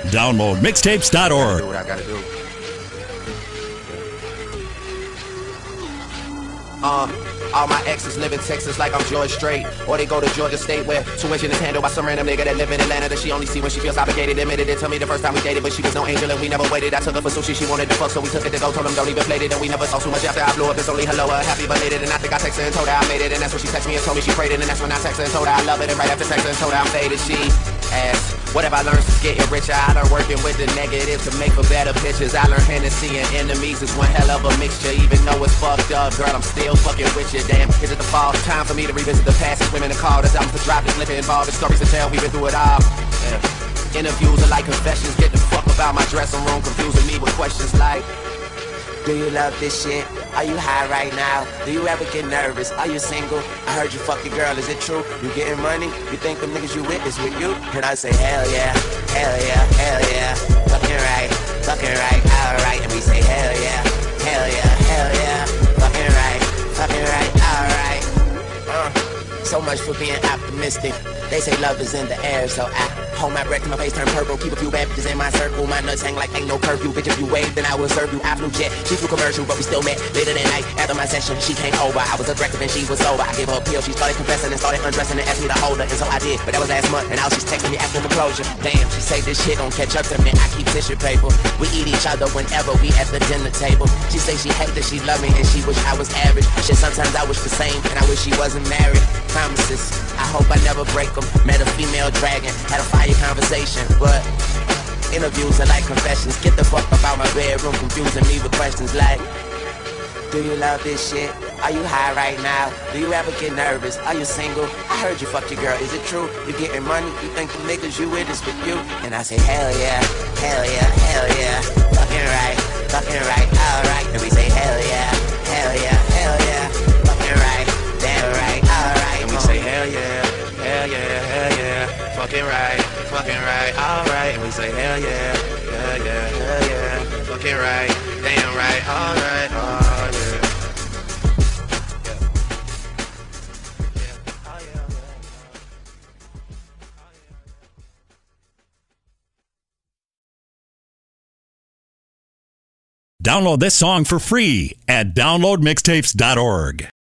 Download mixtapes.org. Do what I gotta do. All my exes live in Texas like I'm George Strait, or they go to Georgia State where tuition is handled by some random nigga that live in Atlanta that she only see when she feels obligated. Admitted it to me the first time we dated, but she was no angel and we never waited. I took her for sushi, she wanted to fuck, so we took it to go. Told them don't even play it, and we never saw too much after I blew up. It's only hello, happy belated, and I think I texted and told her I made it, and that's when she texted me and told me she prayed it, and that's when I texted and told her I love it, and right after texting and told her I'm faded, she asked, what have I learned since getting richer? I learned working with the negative to make for better pictures. I learned Hennessy and enemies is one hell of a mixture. Even though it's fucked up, girl, I'm still fucking with you. Damn, is it the fall? Time for me to revisit the past. It's women to call. That's albums to drop. It's living involved. It's stories to tell. We've been through it all. Yeah. Interviews are like confessions. Get the fuck about my dressing room, confusing me with questions like, do you love this shit? Are you high right now? Do you ever get nervous? Are you single? I heard you fuck your girl, is it true? You getting money? You think the niggas you with is with you? And I say, hell yeah, hell yeah, hell yeah. Fucking right, alright. And we say, hell yeah, hell yeah, hell yeah. Fucking right, alright. So much for being optimistic. They say love is in the air, so I hold my breath till my face turn purple. Keep a few bad bitches in my circle. My nuts hang like ain't no curfew. Bitch, if you wave, then I will serve you. I flew jet, she flew commercial, but we still met later that night. After my session, she came over. I was aggressive and she was sober. I gave her a pill, she started confessing and started undressing and asked me to hold her. And so I did, but that was last month, and now she's texting me asking for closure. Damn, she say this shit don't catch up to me. I keep tissue paper. We eat each other whenever we at the dinner table. She say she hate that she love me and she wish I was average. Shit, sometimes I wish the same, and I wish she wasn't married. Promises, I hope I never break them. Met a female dragon, had a fire conversation, but interviews are like confessions. Get the fuck about my bedroom, confusing me with questions like, do you love this shit? Are you high right now? Do you ever get nervous? Are you single? I heard you fuck your girl, is it true? You getting money? You think the niggas you with is with you? And I say, hell yeah, hell yeah, hell yeah. Fucking right, alright. And we say, hell yeah, hell yeah, hell yeah. Fucking right, damn right, alright. And we say, hell yeah, hell yeah, hell yeah. Fucking right, alright. And we say, hell yeah, hell yeah, hell yeah. Fucking right, damn right, alright, oh yeah. Download this song for free at downloadmixtapes.org.